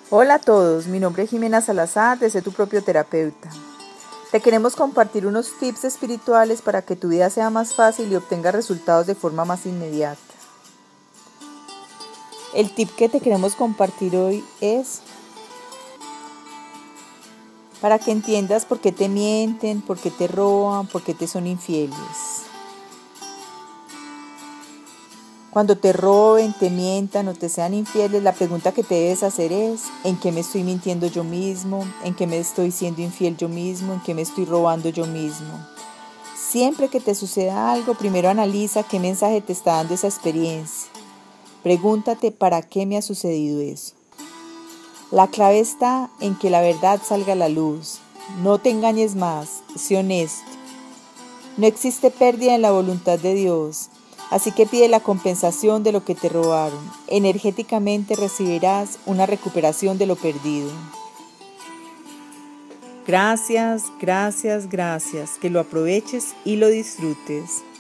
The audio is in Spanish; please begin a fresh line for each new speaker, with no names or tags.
Hola a todos, mi nombre es Jimena Salazar de Sé tu propio terapeuta. Te queremos compartir unos tips espirituales para que tu vida sea más fácil y obtengas resultados de forma más inmediata. El tip que te queremos compartir hoy es para que entiendas por qué te mienten, por qué te roban, por qué te son infieles. Cuando te roben, te mientan o te sean infieles, la pregunta que te debes hacer es: ¿en qué me estoy mintiendo yo mismo? ¿En qué me estoy siendo infiel yo mismo? ¿En qué me estoy robando yo mismo? Siempre que te suceda algo, primero analiza qué mensaje te está dando esa experiencia. Pregúntate: ¿para qué me ha sucedido eso? La clave está en que la verdad salga a la luz. No te engañes más, sé honesto. No existe pérdida en la voluntad de Dios, así que pide la compensación de lo que te robaron. Energéticamente recibirás una recuperación de lo perdido. Gracias, gracias, gracias. Que lo aproveches y lo disfrutes.